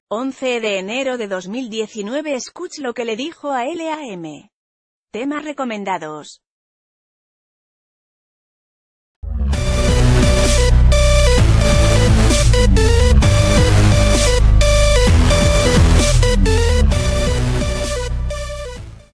11 de enero de 2019. Escuch lo que le dijo a LAM. Temas recomendados.